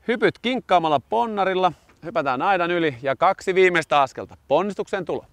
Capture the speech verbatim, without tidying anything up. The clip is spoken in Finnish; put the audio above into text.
Hypyt kinkkaamalla ponnarilla, hypätään aidan yli ja kaksi viimeistä askelta. Ponnistuksen tulo.